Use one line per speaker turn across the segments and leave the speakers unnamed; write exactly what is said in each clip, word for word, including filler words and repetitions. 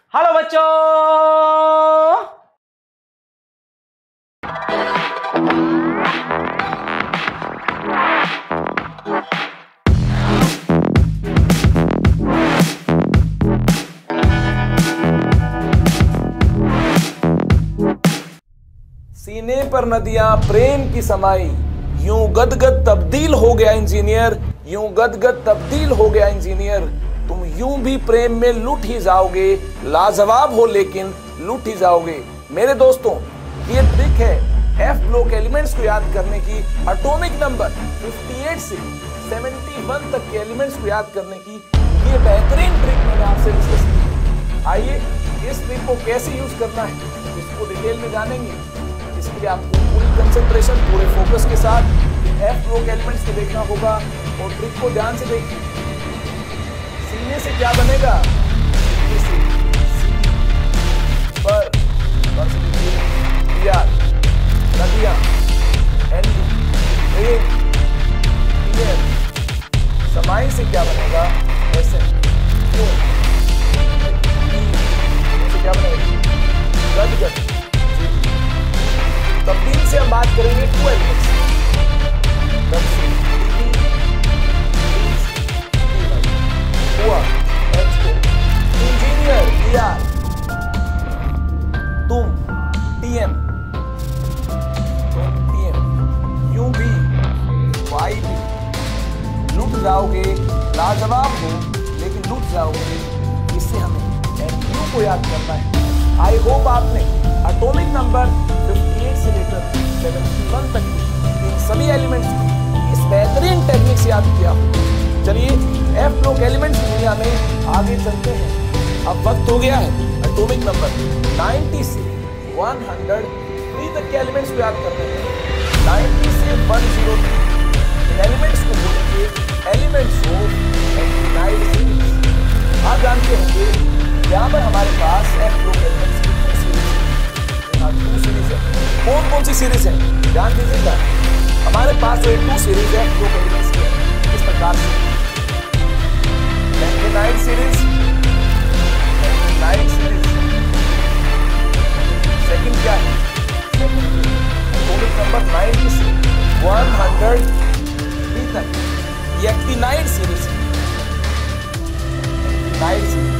Hello बच्चों,
सीने पर नदियां प्रेम की समाई, यूं गदगद तब्दील हो गया इंजीनियर, यूं गदगद तब्दील हो गया इंजीनियर। तुम यूं भी प्रेम में लुट ही जाओगे, लाजवाब हो लेकिन लुट ही जाओगे। मेरे दोस्तों, ये ट्रिक है एफ ब्लॉक एलिमेंट्स को याद करने की, एटॉमिक नंबर अट्ठावन से इकहत्तर तक के एलिमेंट्स को याद करने की। ये बेहतरीन ट्रिक मैंने आपसे डिस्कस की। आइए इस ट्रिक को कैसे यूज करना है इसको डिटेल में जानेंगे। इसके लिए आपको पूरी कंसंट्रेशन, पूरे फोकस के साथ एफ ब्लॉक एलिमेंट्स को देखना होगा और ट्रिक को ध्यान से देखिए। सीने से क्या बनेगा? सीने से पर नदियां, समाई से क्या बनेगा? ऐसे क्या बनेगा? गदगद। तब्दील से हम बात करेंगे टू एलिमेंट्स, हुआ इंजीनियर दिया, तुम टीएम, तुम टीएम, यूं भी वाई भी, लुट जाओगे, लाजवाब हो लेकिन लुट जाओगे। इससे हमें यू को याद करना है। आई होप आपने एटॉमिक नंबर अट्ठावन से लेकर इकहत्तर तक इन सभी एलिमेंट्स को इस बेहतरीन टेक्निक से याद किया। चलिए एफ ब्लॉक एलिमेंट्स की दुनिया में आगे चलते हैं। अब वक्त हो गया है एटॉमिक नंबर नब्बे से एक सौ तीन तक के एलिमेंट्स को याद करते हैं। नब्बे से एक सौ तीन इन एलिमेंट्स को बोलेंगे एलिमेंट्स ऑफ एक्टिनाइड सीरीज। आप जानते होंगे यहाँ पर हमारे पास एफ ब्लॉक एलिमेंट्स की टू सीरीज है। टू सीरीज है, कौन कौन सी सीरीज है ध्यान दीजिएगा। हमारे पास जो टू सीरीज है ब्लॉक एलिमेंट्स की इस प्रकार से actinide series, actinide series. Second क्या है? एटॉमिक नंबर नब्बे से एक सौ तीन तक ये एक्टिनाइड सीरीज है। Actinide series,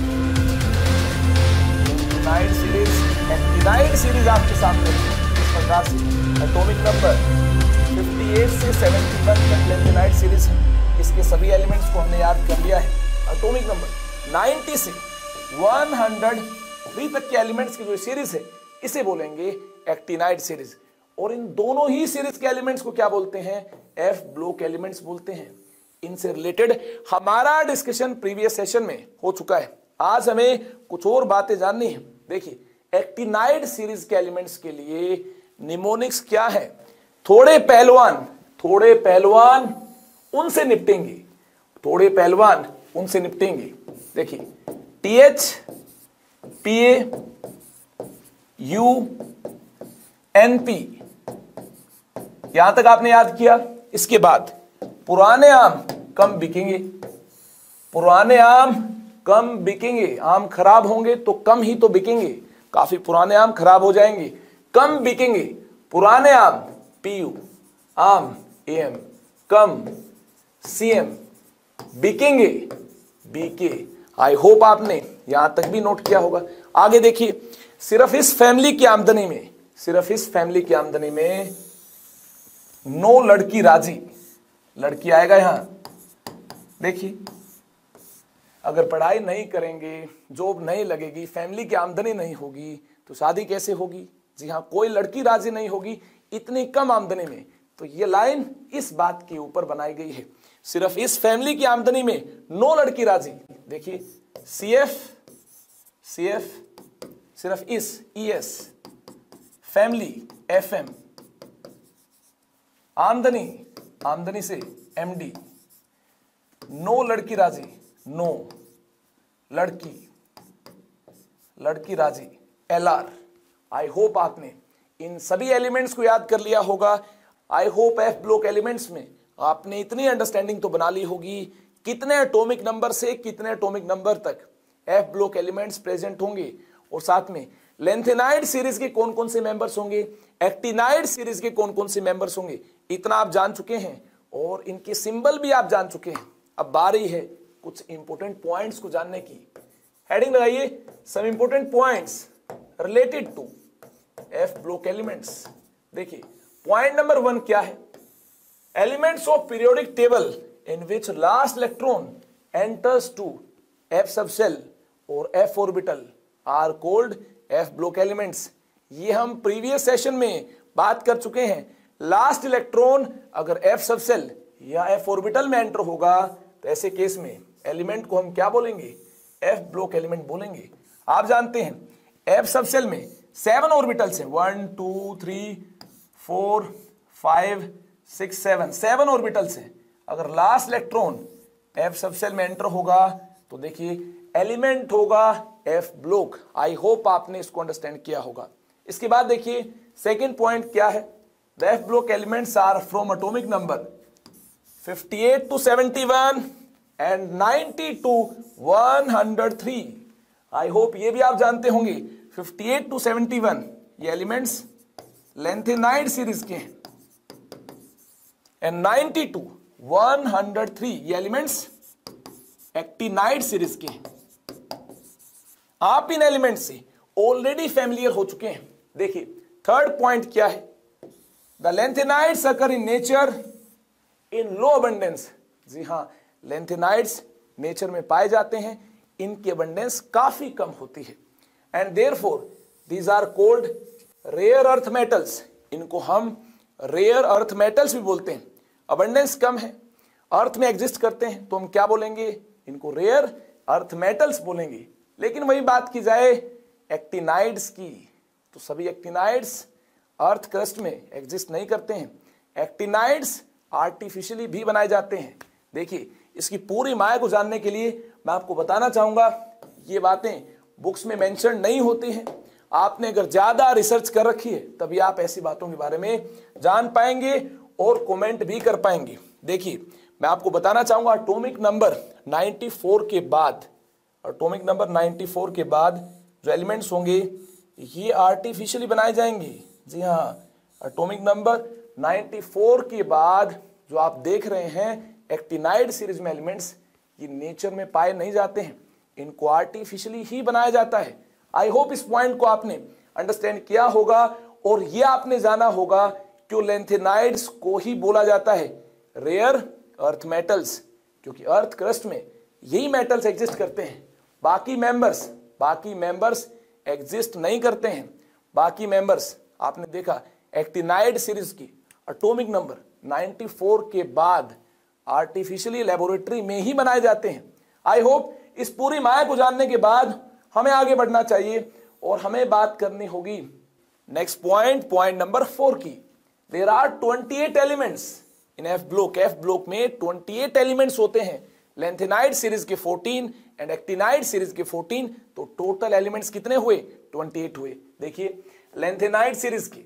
actinide series, actinide series आपके सामने इस प्रकार से एटॉमिक नंबर अट्ठावन से इकहत्तर तक एक्टिनाइड सीरीज है। इसके सभी एलिमेंट्स को हमने याद कर लिया है। एटॉमिक नंबर नब्बे से एक सौ तीन तक के एलिमेंट्स की जो सीरीज है इसे बोलेंगे एक्टिनाइड सीरीज। और इन दोनों ही सीरीज के एलिमेंट्स को क्या बोलते हैं? एफ ब्लॉक एलिमेंट्स बोलते हैं। इनसे रिलेटेड हमारा डिस्कशन प्रीवियस सेशन में हो चुका है। आज हमें कुछ और बातें जाननी है। देखिए एक्टिनाइड सीरीज के एलिमेंट्स के लिए निमोनिक्स क्या है? थोड़े पहलवान, थोड़े पहलवान उनसे निपटेंगे, थोड़े पहलवान उनसे निपटेंगे। देखिए T H P A U N P, यहां तक आपने याद किया। इसके बाद पुराने आम कम बिकेंगे, पुराने आम कम बिकेंगे। आम खराब होंगे तो कम ही तो बिकेंगे, काफी पुराने आम खराब हो जाएंगे, कम बिकेंगे। पुराने आम पीयू, आम एम, कम सीएम, बिकेंगे बीके। आई होप आपने यहां तक भी नोट किया होगा। आगे देखिए, सिर्फ इस फैमिली की आमदनी में, सिर्फ इस फैमिली की आमदनी में नो लड़की राजी, लड़की आएगा यहां। देखिए अगर पढ़ाई नहीं करेंगे, जॉब नहीं लगेगी, फैमिली की आमदनी नहीं होगी तो शादी कैसे होगी? जी हाँ, कोई लड़की राजी नहीं होगी इतनी कम आमदनी में। तो ये लाइन इस बात के ऊपर बनाई गई है, सिर्फ इस फैमिली की आमदनी में नो लड़की राजी। देखिए सी एफ, सी एफ सिर्फ इस E S family, F M आमदनी, आमदनी से एम डी, नो लड़की राजी, नो लड़की, लड़की राजी, एल आर। आई होप आपने इन सभी एलिमेंट्स को याद कर लिया होगा। I hope F block elements में आपने इतनी अंडरस्टैंडिंग तो बना ली होगी, कितने एटॉमिक नंबर से कितने एटॉमिक नंबर तक एफ ब्लॉक एलिमेंट्स प्रेजेंट होंगे और साथ में लेंथेनाइड सीरीज के कौन कौन से मेंबर्स होंगे, एक्टिनाइड सीरीज के कौन कौन से मेंबर्स होंगे, इतना आप जान चुके हैं और इनके सिंबल भी आप जान चुके हैं। अब बारी है कुछ इंपॉर्टेंट पॉइंट्स को जानने की। हेडिंग लगाइए, some important points related to F block elements. देखिए पॉइंट नंबर वन क्या है, elements of periodic table in which last electron enters to F subshell और F orbital are called F block elements. ये हम previous session में बात कर चुके हैं। लास्ट इलेक्ट्रॉन अगर एफ सब सेल या एफ ऑर्बिटल में एंटर होगा तो ऐसे केस में एलिमेंट को हम क्या बोलेंगे, एफ ब्लॉक एलिमेंट बोलेंगे। आप जानते हैं एफ सब सेल में सेवन ऑर्बिटल्स हैं, one two three four five six seven, seven orbitals हैं। अगर last electron F subshell में एंटर होगा तो देखिए एलिमेंट होगा एफ ब्लॉक। आई होप आपने इसको अंडरस्टैंड किया होगा। इसके बाद देखिए सेकंड पॉइंट क्या है, the F block elements are from atomic number fifty eight to seventy one and ninety to one hundred three. I hope ये भी आप जानते होंगे fifty eight to seventy one ये एलिमेंट्स लेंथेनाइड सीरीज के हैं and ninety to one hundred three ये elements actinide series के हैं। आप इन एलिमेंट से ऑलरेडी फैमिलियर हो चुके हैं। देखिए थर्ड पॉइंट क्या है, the lanthanides occur in nature in low abundance. जी हां, लेंथेनाइड्स नेचर में पाए जाते हैं, इनकी अबंडेंस काफी कम होती है and therefore these are called rare earth metals. इनको हम रेयर अर्थ मेटल्स भी बोलते हैं। अबंडेंस कम है, अर्थ में एग्जिस्ट करते हैं तो हम क्या बोलेंगे, इनको रेयर अर्थ मेटल्स बोलेंगे। लेकिन वही बात की जाए एक्टिनाइड्स की तो सभी एक्टिनाइड्स अर्थ क्रस्ट में एग्जिस्ट नहीं करते हैं। एक्टिनाइड्स आर्टिफिशियली भी बनाए जाते हैं। देखिए इसकी पूरी माया को जानने के लिए मैं आपको बताना चाहूंगा, ये बातें बुक्स में मेंशन नहीं होती हैं। आपने अगर ज्यादा रिसर्च कर रखी है तभी आप ऐसी बातों के बारे में जान पाएंगे और कमेंट भी कर पाएंगे। देखिए मैं आपको बताना चाहूंगा एटॉमिक नंबर नाइंटी फोर के बाद एटॉमिक नंबर नाइंटी फोर के बाद जो एलिमेंट्स होंगे ये आर्टिफिशियली बनाए जाएंगे। जी हाँ, एटॉमिक नंबर नाइंटी फोर के बाद जो आप देख रहे हैं एक्टिनाइड सीरीज में एलिमेंट्स, ये नेचर में पाए नहीं जाते हैं, इनको आर्टिफिशियली ही बनाया जाता है। आई होप इस पॉइंट को आपने अंडरस्टैंड किया होगा और ये आपने जाना होगा क्यों लेंथेनाइड्स को ही बोला जाता है रेयर अर्थ मेटल्स, क्योंकि अर्थ क्रस्ट में यही मेटल्स एग्जिस्ट करते हैं। बाकी मेंबर्स बाकी मेंबर्स एग्जिस्ट नहीं करते हैं। बाकी मेंबर्स आपने देखा एक्टिनाइड सीरीज की एटॉमिक नंबर नाइंटी फोर के बाद आर्टिफिशियली लेबोरेटरी में ही बनाए जाते हैं। आई होप इस पूरी माया को जानने के बाद हमें आगे बढ़ना चाहिए और हमें बात करनी होगी next point, point number four की। There are twenty eight elements in F block. F block में ट्वेंटी एट एलिमेंट्स होते हैं, लेंथेनाइड सीरीज के फोर्टीन एंड एक्टिनाइड सीरीज के फोर्टीन। तो टोटल एलिमेंट्स कितने हुए, ट्वेंटी एट हुए। देखिए लेंथेनाइड सीरीज के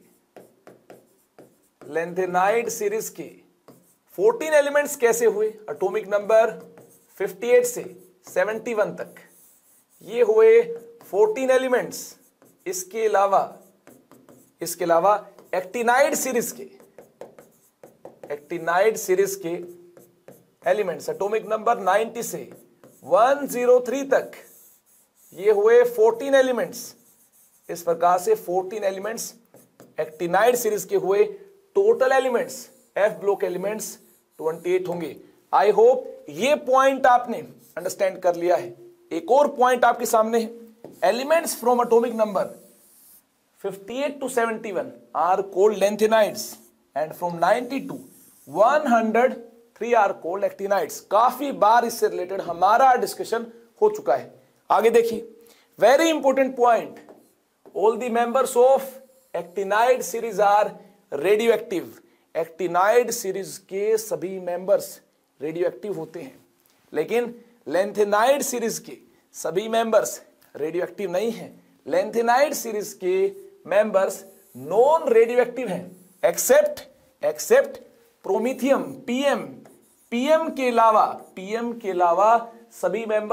लेंथेनाइड सीरीज के फोर्टीन एलिमेंट्स कैसे हुए, एटॉमिक नंबर फिफ्टी एट से सेवेंटी वन तक ये हुए फोर्टीन एलिमेंट्स। इसके अलावा इसके अलावा एक्टिनाइड सीरीज के एक्टिनाइड सीरीज के एलिमेंट्स एटॉमिक नंबर नाइंटी से वन ज़ीरो थ्री तक ये हुए फोर्टीन एलिमेंट्स। इस प्रकार से फोर्टीन एलिमेंट्स एक्टिनाइड सीरीज के हुए। Total elements F block elements twenty eight होंगे। आई होप ये पॉइंट आपने अंडरस्टैंड कर लिया है। एक और पॉइंट आपके सामने है, elements from atomic number fifty eight to seventy one are called lanthanides and from ninety to one hundred three are called actinides. काफी बार इससे रिलेटेड हमारा डिस्कशन हो चुका है। आगे देखिए, very important point, all the members of actinide series are radioactive. Actinide series के सभी मेंबर्स रेडियो एक्टिव होते हैं, लेकिन लेंथेनाइड सीरीज के सभी मेंबर्स रेडियो एक्टिव नहीं हैं। लेंथेनाइड सीरीज के मेंबर्स नॉन रेडियो एक्टिव हैं, except except promethium, PM. PM के अलावा पीएम के अलावा सभी मेंबर्स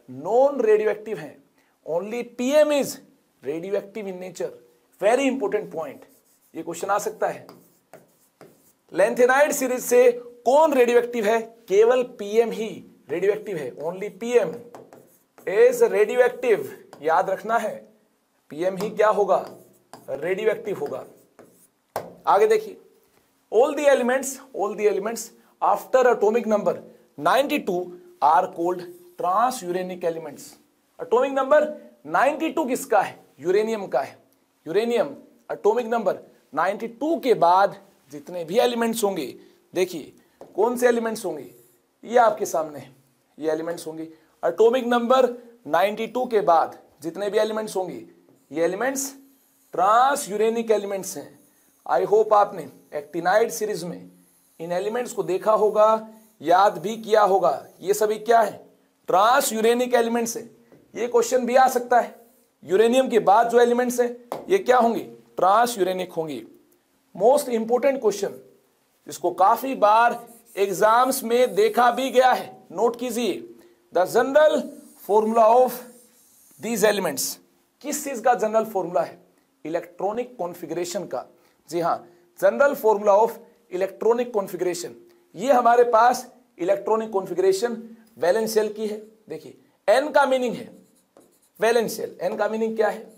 नॉन रेडियो एक्टिव हैं, only PM is radioactive in nature. Very important point, ये क्वेश्चन आ सकता है। लैंथेनाइड सीरीज से कौन रेडियो एक्टिव है? केवल पीएम ही रेडियो एक्टिव है, only PM is radioactive. याद रखना है, पीएम ही क्या होगा? रेडियो एक्टिव होगा। आगे देखिए, all the elements all the elements after atomic number ninety two are called transuranic elements. Atomic number ninety two किसका है? यूरेनियम का है। Uranium atomic number ninety two के बाद जितने भी एलिमेंट्स होंगे, देखिए कौन से एलिमेंट्स होंगे, ये आपके सामने है, ये एलिमेंट्स होंगे। एटॉमिक नंबर नाइंटी टू के बाद जितने भी एलिमेंट्स होंगे, ये एलिमेंट्स ट्रांस यूरेनिक एलिमेंट्स हैं। आई होप आपने एक्टिनाइड सीरीज में इन एलिमेंट्स को देखा होगा, याद भी किया होगा। ये सभी क्या है? ट्रांस यूरेनिक एलिमेंट्स है। ये क्वेश्चन भी आ सकता है, यूरेनियम के बाद जो एलिमेंट्स हैं ये क्या होंगे? ट्रांस यूरेनिक होंगे। मोस्ट इंपोर्टेंट क्वेश्चन, इसको काफी बार एग्जाम्स में देखा भी गया है, नोट कीजिए। The general formula of these elements, किस चीज का जनरल फॉर्मूला है? इलेक्ट्रॉनिक कॉन्फ़िगरेशन का। जी हां, general formula of electronic configuration. ये हमारे पास इलेक्ट्रॉनिक कॉन्फ़िगरेशन वैलेंस शेल की है। देखिए, एन का मीनिंग है वैलेंस शेल। एन का मीनिंग क्या है?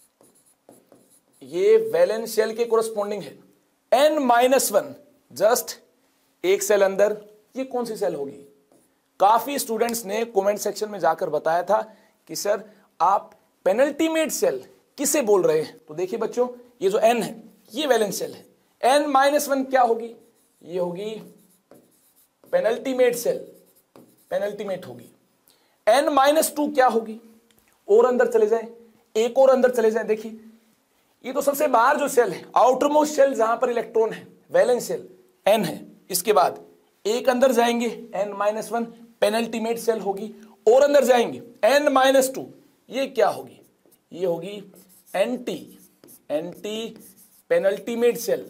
ये वैलेंस शेल के कोरस्पॉन्डिंग है। एन माइनस वन, जस्ट एक सेल अंदर, ये कौन सी सेल होगी? काफी स्टूडेंट्स ने कमेंट सेक्शन में जाकर बताया था कि सर आप पेनल्टीमेट सेल किसे बोल रहे हैं? तो देखिए बच्चों, ये जो एन है ये वैलेंस सेल है। एन माइनस वन क्या होगी? ये होगी पेनल्टीमेट सेल, पेनल्टीमेट होगी। एन माइनस टू क्या होगी? और अंदर चले जाए, एक और अंदर चले जाए। देखिए, ये तो सबसे बाहर जो सेल है, आउटर मोस्ट सेल जहां पर इलेक्ट्रॉन है, वैलेंस सेल एन है। इसके बाद एक अंदर जाएंगे, N minus one penultimate shell होगी। और अंदर जाएंगे एन माइनस टू, ये क्या होगी? ये होगी anti anti penultimate shell,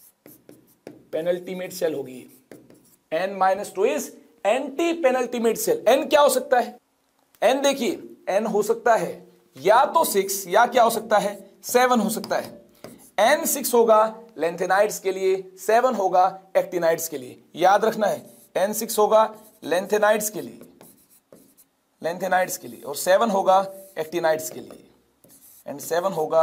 penultimate shell होगी। N minus two is anti penultimate shell. N क्या हो सकता है? एन देखिए, एन हो सकता है या तो सिक्स या क्या हो सकता है? सेवन हो सकता है। एन सिक्स होगा लेंथेनाइड्स के लिए, सेवन होगा एक्टिनाइड्स के लिए। याद रखना है, एन सिक्स होगा लेंथेनाइड्स के लिए, लेंथेनाइड्स के लिए, और सेवन होगा एक्टिनाइड्स के लिए, एंड सेवन होगा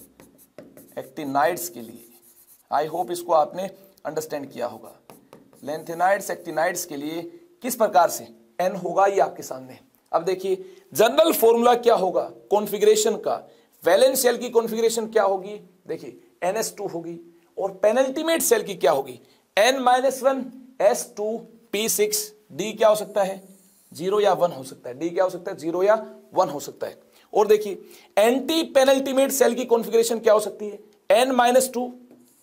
एक्टिनाइड्स के लिए। आई होप इसको आपने अंडरस्टैंड किया होगा। लेंथेनाइड्स एक्टिनाइड्स के लिए किस प्रकार से एन होगा, ये आपके सामने। अब देखिए, जनरल फॉर्मूला क्या होगा कॉन्फ़िगरेशन का? वैलेंस शेल की कॉन्फ़िगरेशन क्या होगी? देखिए, एन एस टू होगी। और पेनल्टीमेट सेल की क्या होगी? N minus one S two P six. D क्या हो सकता है? जीरो या वन हो सकता है। डी क्या हो सकता है? जीरो या वन हो सकता है। और देखिए, एंटी पेनल्टीमेट सेल की कॉन्फ़िगरेशन क्या हो सकती है? N minus two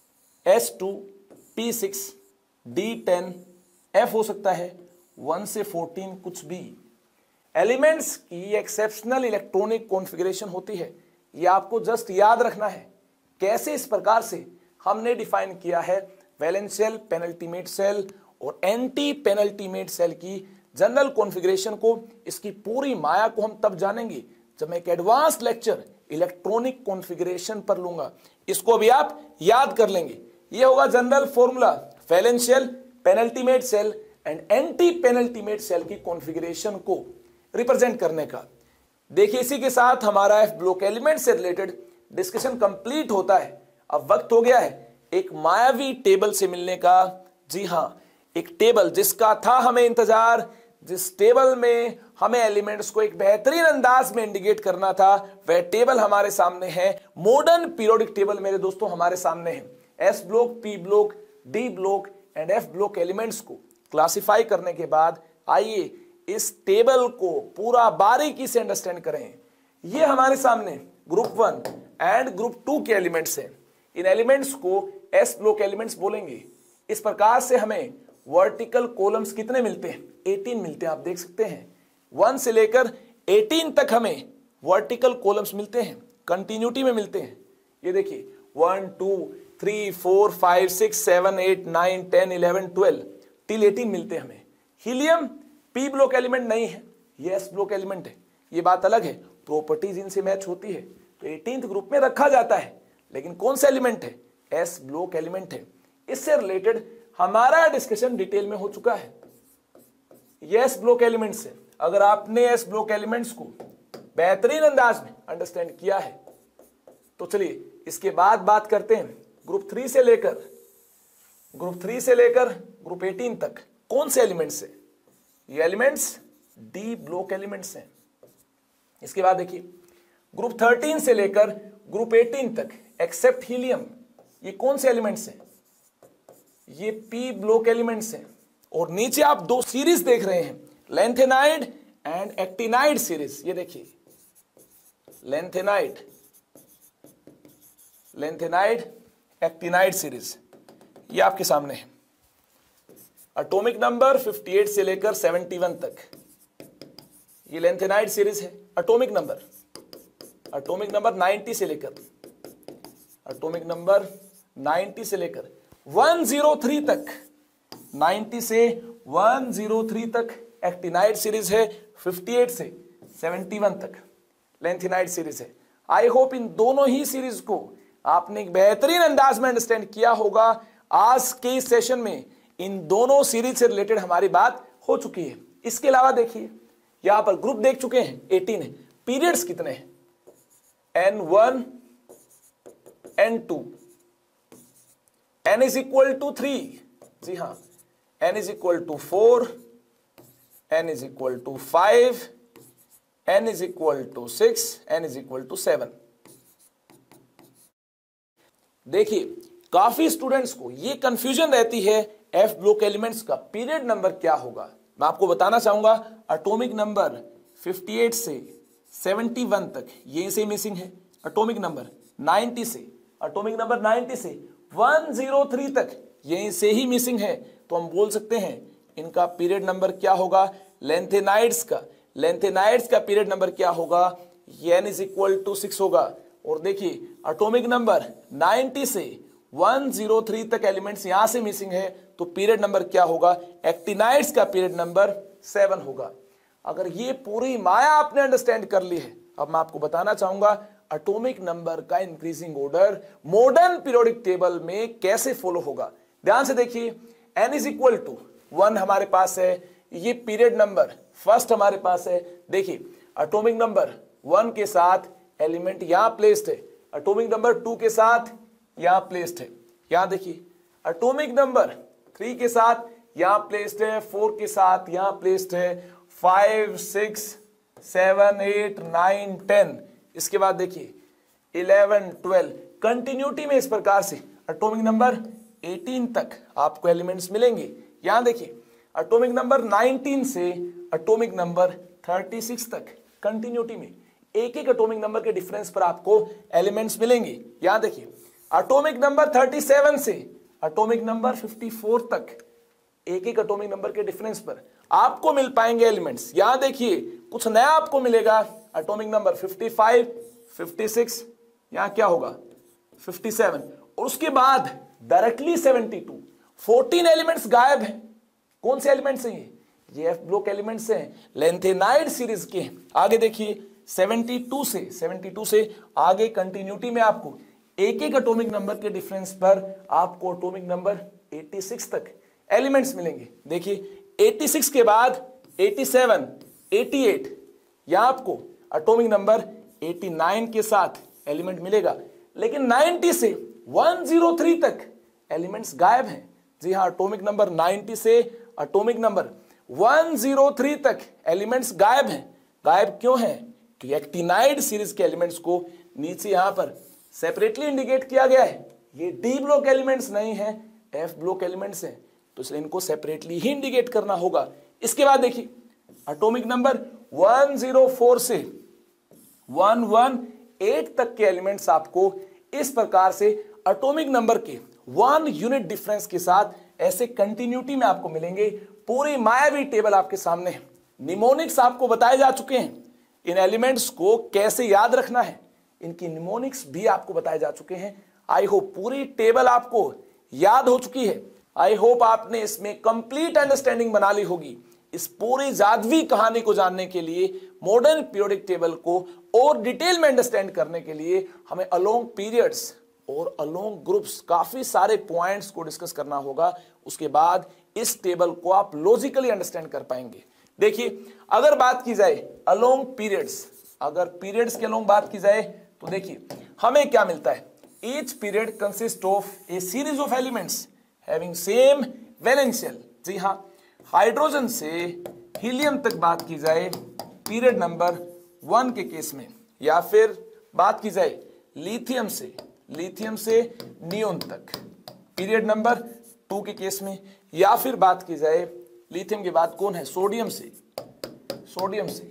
S two P six D ten. F हो सकता है वन से फोर्टीन, कुछ भी। एलिमेंट्स की एक्सेप्शनल इलेक्ट्रॉनिक कॉन्फ़िगरेशन होती है, ये आपको जस्ट याद रखना है। कैसे? इस प्रकार से हमने डिफाइन किया है वैलेंस शेल, पेनल्टीमेट सेल और एंटी पेनल्टीमेट सेल की जनरल कॉन्फ़िगरेशन को। इसकी पूरी माया को हम तब जानेंगे जब मैं एक एडवांस लेक्चर इलेक्ट्रॉनिक कॉन्फ़िगरेशन पर लूंगा। इसको भी आप याद कर लेंगे। ये होगा general formula valence shell, penultimate shell and anti penultimate shell की कॉन्फ़िगरेशन को रिप्रेजेंट करने का। देखिए, इसी के साथ हमारा एफ ब्लॉक एलिमेंट से रिलेटेड डिस्कशन कंप्लीट होता है। अब वक्त हो गया है एक मायावी टेबल से मिलने का। जी हां, एक टेबल जिसका था हमें इंतजार, जिस टेबल में हमें एलिमेंट्स को एक बेहतरीन अंदाज में इंडिकेट करना था, वह टेबल हमारे सामने है। मॉडर्न पीरियोडिक टेबल मेरे दोस्तों हमारे सामने है। S block, P block, D block and F block elements को क्लासिफाई करने के बाद आइए इस टेबल को पूरा बारीकी से अंडरस्टैंड करें। ये हमारे सामने group one and group two के एलिमेंट्स हैं। इन एलिमेंट्स को एस ब्लॉक एलिमेंट्स बोलेंगे। इस प्रकार से हमें वर्टिकल कॉलम्स कितने मिलते हैं? अठारह मिलते हैं। आप देख सकते हैं वन से लेकर अठारह तक हमें वर्टिकल कॉलम्स मिलते हैं, कंटिन्यूटी में मिलते हैं। ये देखिए, one two three four five six seven eight nine ten eleven twelve till eighteen मिलते हैं हमें। हीलियम पी ब्लॉक एलिमेंट नहीं है, ये एस ब्लॉक एलिमेंट है, ये बात अलग है, प्रॉपर्टीज इनसे मैच होती है तो एटीन्थ ग्रुप में रखा जाता है। लेकिन कौन सा एलिमेंट है? एस ब्लॉक एलिमेंट है। इससे रिलेटेड हमारा डिस्कशन डिटेल में हो चुका है। ये एस ब्लॉक एलिमेंट्स है। अगर आपने एस ब्लॉक एलिमेंट्स को बेहतरीन अंदाज में अंडरस्टैंड किया है तो चलिए इसके बाद बात करते हैं ग्रुप थ्री से लेकर ग्रुप थ्री से लेकर ग्रुप एटीन तक कौन से एलिमेंट्स है। ये एलिमेंट्स डी ब्लॉक एलिमेंट्स हैं। इसके बाद देखिए ग्रुप थर्टीन से लेकर ग्रुप एटीन तक एक्सेप्ट हीलियम, ये कौन से एलिमेंट्स हैं? ये पी ब्लॉक एलिमेंट्स हैं। और नीचे आप दो सीरीज देख रहे हैं, लेंथेनाइड एंड एक्टिनाइड सीरीज। ये देखिए लेंथेनाइड लेंथेनाइड एक्टिनाइड सीरीज, ये आपके सामने है। एटॉमिक नंबर अट्ठावन से लेकर इकहत्तर तक ये लेंथेनाइड सीरीज है। एटॉमिक नंबर एटॉमिक नंबर नब्बे से लेकर एटॉमिक नंबर नब्बे से लेकर एक सौ तीन तक, नब्बे से एक सौ तीन तक एक्टिनाइड सीरीज है। अट्ठावन से इकहत्तर तक लेंथेनाइड सीरीज है। आई होप इन दोनों ही सीरीज को आपने एक बेहतरीन अंदाज में अंडरस्टैंड किया होगा। आज के इस सेशन में इन दोनों सीरीज से रिलेटेड हमारी बात हो चुकी है। इसके अलावा देखिए यहां पर ग्रुप देख चुके हैं, अठारह है। पीरियड्स कितने हैं? N one N two, N is equal to three, जी हां, N is equal to four, N is equal to five, N is equal to six, N is equal to seven. देखिए काफी स्टूडेंट्स को ये confusion रहती है F block elements का period number क्या होगा। मैं आपको बताना चाहूंगा एटॉमिक नंबर अट्ठावन से इकहत्तर तक ये से मिसिंग है। एटॉमिक नंबर नब्बे से एटॉमिक नंबर नब्बे से एक सौ तीन तक यहीं से ही मिसिंग है। तो हम बोल सकते हैं इनका पीरियड नंबर क्या होगा। लेंथेनाइड्स का लेंथेनाइड्स का पीरियड नंबर क्या होगा? N is equal to six होगा। और देखिए एटॉमिक नंबर नब्बे से एक सौ तीन तक एलिमेंट्स यहां से मिसिंग है तो पीरियड नंबर क्या होगा? एक्टिनाइड्स का पीरियड नंबर सेवन होगा। अगर ये पूरी माया आपने अंडरस्टैंड कर ली है, अब मैं आपको बताना चाहूंगा एटॉमिक नंबर का increasing order modern periodic table में कैसे फॉलो होगा। ध्यान से देखिए, n is equal to one हमारे पास है, ये पीरियड नंबर फर्स्ट हमारे पास है। देखिए एटॉमिक नंबर वन के साथ एलिमेंट यहां प्लेस्ड है, एटॉमिक नंबर टू के साथ यहां प्लेस्ड है। यहां देखिए एटॉमिक नंबर थ्री के साथ यहां प्लेस्ड है, फोर के साथ यहां प्लेस्ड है, five six seven eight nine ten. इसके बाद देखिए इलेवन ट्वेल्व, कंटिन्यूटी में इस प्रकार से एटॉमिक नंबर अठारह तक आपको एलिमेंट्स मिलेंगे। यहां देखिए एटॉमिक नंबर उन्नीस से एटॉमिक नंबर छत्तीस तक कंटिन्यूटी में एक एक एटॉमिक नंबर के डिफरेंस पर आपको एलिमेंट्स मिलेंगे। यहां देखिए एटॉमिक नंबर सैंतीस से एटॉमिक नंबर चौवन तक एक एक एटॉमिक नंबर के डिफरेंस पर आपको मिल पाएंगे एलिमेंट्स। यहां देखिए कुछ नया आपको मिलेगा, एटॉमिक नंबर पचपन, छप्पन, यहां क्या होगा सत्तावन, और उसके बाद डायरेक्टली बहत्तर, चौदह एलिमेंट्स गायब हैं। कौन से एलिमेंट्स हैं ये? ये एफ ब्लॉक एलिमेंट्स हैं, लेंथेनाइड सीरीज के। आगे देखिए बहत्तर से बहत्तर से आगे कंटिन्यूटी में आपको एक एक एटॉमिक नंबर के डिफरेंस पर आपको एटॉमिक नंबर छियासी तक एलिमेंट्स मिलेंगे। देखिए छियासी के बाद सत्तासी, अट्ठासी, यहां आपको एटॉमिक नंबर नवासी के साथ एलिमेंट मिलेगा। लेकिन नब्बे से एक सौ तीन तक एलिमेंट्स गायब हैं। जी हां, एटॉमिक नंबर नब्बे से एटॉमिक नंबर एक सौ तीन तक एलिमेंट्स गायब हैं। गायब क्यों हैं? कि एक्टिनाइड सीरीज के एलिमेंट्स को नीचे यहां पर सेपरेटली इंडिकेट किया गया है। ये डी ब्लॉक एलिमेंट्स नहीं है, एफ ब्लॉक एलिमेंट्स हैं, तो इसलिए इनको सेपरेटली ही इंडिकेट करना होगा। इसके बाद देखिए एटॉमिक नंबर एक सौ चार से एक सौ अठारह तक के एलिमेंट्स आपको इस प्रकार से एटॉमिक नंबर के वन यूनिट डिफरेंस के साथ ऐसे कंटिन्यूटी में आपको मिलेंगे। पूरी मायावी टेबल आपके सामने है। निमोनिक्स आपको बताए जा चुके हैं, इन एलिमेंट्स को कैसे याद रखना है, इनकी निमोनिक्स भी आपको बताए जा चुके हैं। आई होप पूरी टेबल आपको याद हो चुकी है। आई होप आपने इसमें कंप्लीट अंडरस्टैंडिंग बना ली होगी। इस पूरी जादवी कहानी को जानने के लिए, मॉडर्न पीरियोडिक टेबल को और डिटेल में अंडरस्टैंड करने के लिए हमें अलोंग पीरियड्स और अलोंग ग्रुप्स काफी सारे पॉइंट्स को डिस्कस करना होगा। उसके बाद इस टेबल को आप लॉजिकली अंडरस्टैंड कर पाएंगे। देखिए, अगर बात की जाए अलोंग पीरियड्स, अगर पीरियड्स के अलोंग बात की जाए तो देखिए हमें क्या मिलता है। Each period consist of a series of elements having same valence shell. जी हाँ, हाइड्रोजन से हीलियम तक बात की जाए पीरियड नंबर वन के केस में, या फिर बात की जाए लिथियम से लिथियम से नियोन तक पीरियड नंबर टू के केस में, या फिर बात की जाए लिथियम के बाद कौन है, सोडियम से सोडियम से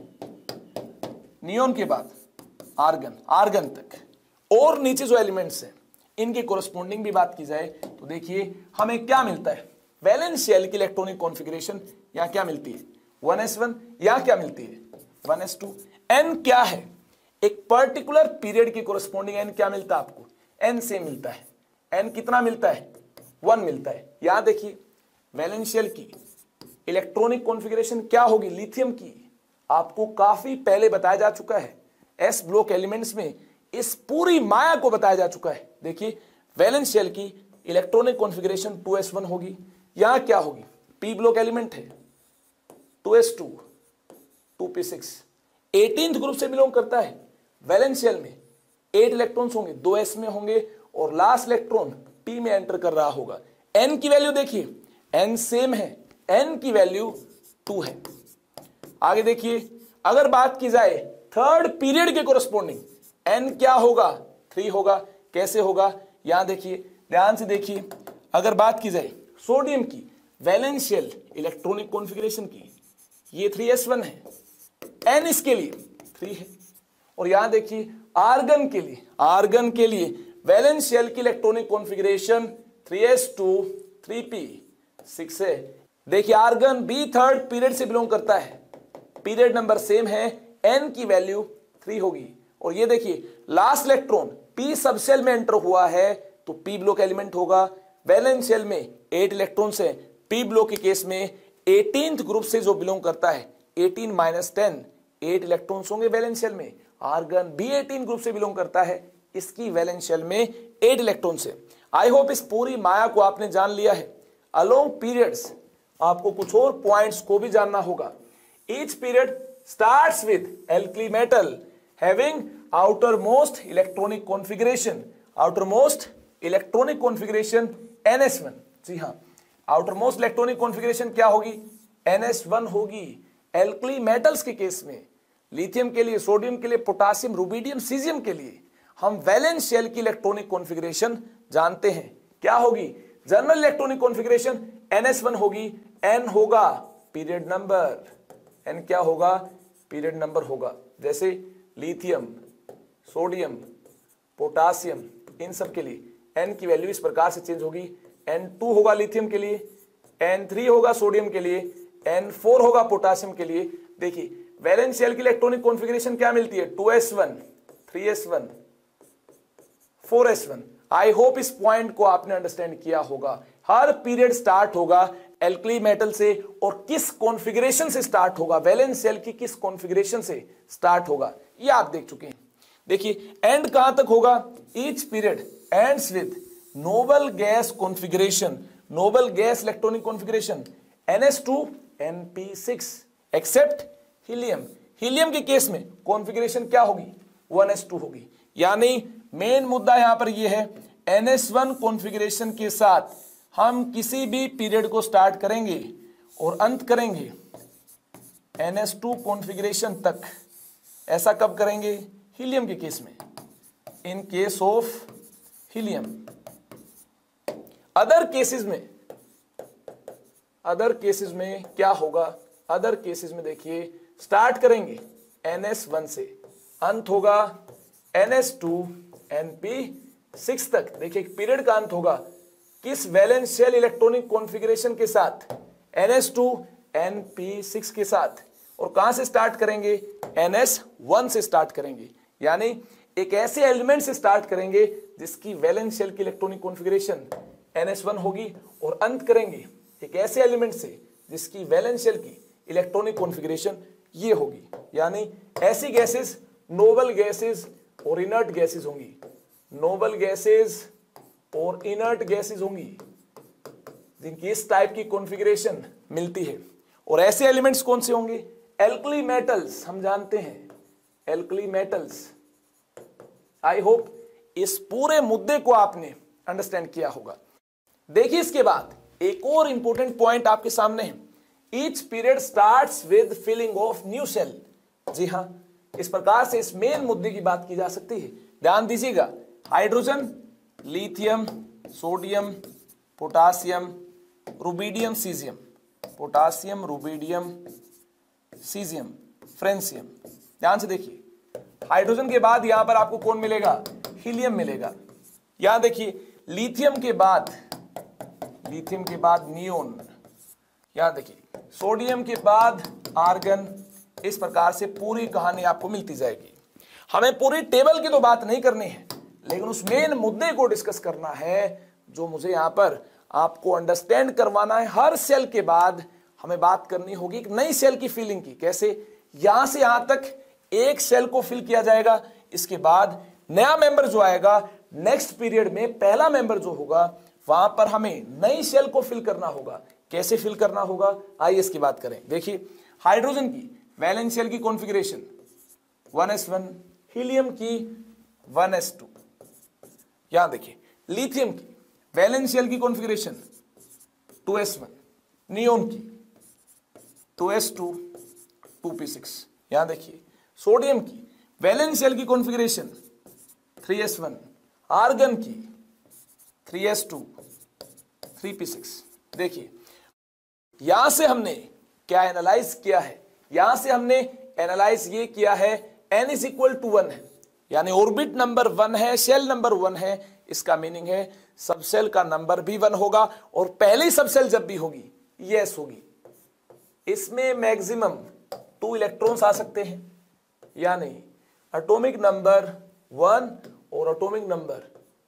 नियोन के बाद आर्गन आर्गन तक, और नीचे जो एलिमेंट्स हैं इनके कोरस्पोंडिंग भी बात की जाए तो देखिए हमें क्या मिलता है। वैलेंस शेल की इलेक्ट्रॉनिक कॉन्फ़िगरेशन यहाँ क्या मिलती है, वन एस वन, यहाँ क्या मिलती है, वन एस टू। एन क्या है, एक पर्टिकुलर पीरियड की कोरस्पोंडिंग एन क्या मिलता है आपको, एन से मिलता है। एन कितना मिलता है, वन मिलता है। यहां देखिए वैलेंस शेल की इलेक्ट्रॉनिक कॉन्फ़िगरेशन क्या होगी, लिथियम की, आपको काफी पहले बताया जा चुका है। एस ब्लॉक एलिमेंट्स में इस पूरी माया को बताया जा चुका है। देखिए वैलेंस शेल की electronic configuration two S one होगी। यहां क्या होगी, पी ब्लॉक एलिमेंट है, two S two, two P six, eighteenth group से बिलोंग करता है। वैलेंस शेल में एट इलेक्ट्रॉन्स होंगे, दो एस में होंगे और लास्ट इलेक्ट्रॉन पी में एंटर कर रहा होगा। एन की वैल्यू देखिए, एन सेम है, एन की वैल्यू टू है। आगे देखिए, अगर बात की जाए थर्ड पीरियड के कोरस्पोंडिंग, एन क्या होगा, थ्री होगा। कैसे होगा, यहां देखिए, ध्यान से देखिए, अगर बात की जाए सोडियम की वैलेंस शेल इलेक्ट्रॉनिक कॉन्फ़िगरेशन की, ये थ्री एस वन है, एन इसके लिए थ्री है। और यहां देखिए आर्गन के लिए, आर्गन के लिए वैलेंस शेल की electronic configuration three S two, three P six है। देखिए आर्गन भी थर्ड पीरियड से बिलोंग करता है, पीरियड नंबर सेम है, एन की वैल्यू थ्री होगी। और ये देखिए लास्ट इलेक्ट्रॉन पी सबसेल में एंटर हुआ है तो पी ब्लॉक एलिमेंट होगा। वैलेंस शेल में एट इलेक्ट्रॉन्स है, पी ब्लॉक के केस में एटीन्थ ग्रुप से जो बिलोंग करता है, eighteen minus ten, eight electrons होंगे वैलेंस शेल में। आर्गन भी एटीन ग्रुप से बिलोंग करता है, इसकी वैलेंस शेल में एट इलेक्ट्रॉन्स है। आई होप इस पूरी माया को आपने जान लिया है। अलोंग पीरियड्स आपको कुछ और पॉइंट्स को भी जानना होगा। Each period starts with alkali metal having outermost electronic configuration, outermost electronic configuration N S one. जी हाँ, आउटर मोस्ट इलेक्ट्रॉनिक कॉन्फ़िगरेशन क्या होगी, एन एस वन होगी। एल्कली मेटल्स के केस में, लिथियम के लिए, सोडियम के लिए, पोटासियम, रुबिडियम, सीजियम के लिए हम वैलेंस शेल की इलेक्ट्रॉनिक कॉन्फ़िगरेशन जानते हैं। क्या होगी, general electronic configuration N S one होगी। एन होगा पीरियड नंबर, एन क्या होगा, पीरियड नंबर होगा। जैसे लिथियम, सोडियम, पोटासियम, इन सब के लिए एन की वैल्यू इस प्रकार से चेंज होगी। एन टू होगा लिथियम के लिए, एन थ्री होगा सोडियम के लिए, एन फोर होगा पोटासियम के लिए। देखिए वैलेंस शेल की इलेक्ट्रॉनिक कॉन्फ़िगरेशन क्या मिलती है, two S one, three S one, four s one. I hope इस पॉइंट को आपने अंडरस्टैंड किया होगा। हर पीरियड स्टार्ट होगा एल्कली मेटल से, और किस कॉन्फ़िगरेशन से स्टार्ट होगा, वैलेंस शेल की किस कॉन्फ़िगरेशन से स्टार्ट होगा, ये आप देख चुके हैं। देखिए एंड कहां तक होगा, each period ends with noble gas configuration, noble gas electronic configuration N s two, n p six, except helium. Helium के केस में कॉन्फ़िगरेशन क्या होगी, वन एस टू होगी। यानी मेन मुद्दा यहां पर यह है, एन एस वन कॉन्फ़िगरेशन के साथ हम किसी भी पीरियड को स्टार्ट करेंगे और अंत करेंगे एन एस टू कॉन्फ़िगरेशन तक। ऐसा कब करेंगे, हीलियम के केस में, in case of helium. Other cases में, अदर केसेस में क्या होगा, अदर केसेस में देखिए स्टार्ट करेंगे एन एस वन से, अंत होगा n s two, n p six तक। देखिए पीरियड का अंत होगा किस वैलेंस शेल इलेक्ट्रॉनिक कॉन्फ़िगरेशन के साथ, n s two, n p six के साथ। और कहां से स्टार्ट करेंगे, एन एस वन से स्टार्ट करेंगे। यानी एक ऐसे एलिमेंट से स्टार्ट करेंगे जिसकी वैलेंस शेल की electronic configuration N S one होगी, और अंत करेंगे एक ऐसे एलिमेंट से जिसकी वैलेंस शेल की इलेक्ट्रॉनिक कॉन्फ़िगरेशन ये होगी, यानी ऐसी गैसेस नोबल गैसेस और इनर्ट गैसेस होंगी, नोबल गैसेस और इनर्ट गैसेस होंगी जिनकी इस टाइप की कॉन्फ़िगरेशन मिलती है। और ऐसे एलिमेंट्स कौन से होंगे? एल्कली मेटल्स, हम जानते हैं एल्कली मेटल्स। आई होप इस पूरे मुद्दे को आपने अंडरस्टैंड किया होगा। देखिए इसके बाद एक और इंपॉर्टेंट पॉइंट आपके सामने है, each period starts with filling of new shell. जी हां, इस प्रकार से इस मेन मुद्दे की बात की जा सकती है। ध्यान दीजिएगा, hydrogen, lithium, sodium, potassium, rubidium, caesium, potassium, rubidium, caesium, francium. ध्यान से देखिए, हाइड्रोजन के बाद यहां पर आपको कौन मिलेगा? हीलियम मिलेगा। यहां देखिए, लिथियम के बाद लिथियम के बाद नियोन, यहां देखिए सोडियम के बाद आर्गन। इस प्रकार से पूरी कहानी आपको मिलती जाएगी। हमें पूरी टेबल की तो बात नहीं करनी है, लेकिन उस मेन मुद्दे को डिस्कस करना है जो मुझे यहां पर आपको अंडरस्टैंड करवाना है। हर सेल के बाद हमें बात करनी होगी एक नई सेल की फिलिंग की, कैसे यहां से यहां तक एक सेल को फिल किया जाएगा, इसके बाद नया मेंबर जो आएगा नेक्स्ट पीरियड में, पहला मेंबर जो होगा वहां पर हमें नई सेल को फिल करना होगा। कैसे फिल करना होगा, आइए इसकी बात करें। देखिए, हाइड्रोजन की वैलेंस शेल की configuration one s one, helium की वन एस टू। यहां देखिए, लिथियम की वैलेंस शेल की configuration two S one, neon की two S two, two P six. यहां देखिए, सोडियम की वैलेंस शेल की configuration three S one, argon की three S two, three P six. देखिए, यहां से हमने क्या एनालाइज किया है? यहां से हमने एनालाइज ये किया है n is equal to one है, यानी ऑर्बिट नंबर वन है, सेल नंबर वन है। इसका मीनिंग है सबसेल का नंबर भी वन होगा, और पहली सबसेल जब भी होगी ये s होगी। इसमें मैक्सिमम टू इलेक्ट्रॉन्स आ सकते हैं, यानी एटॉमिक नंबर वन और एटॉमिक नंबर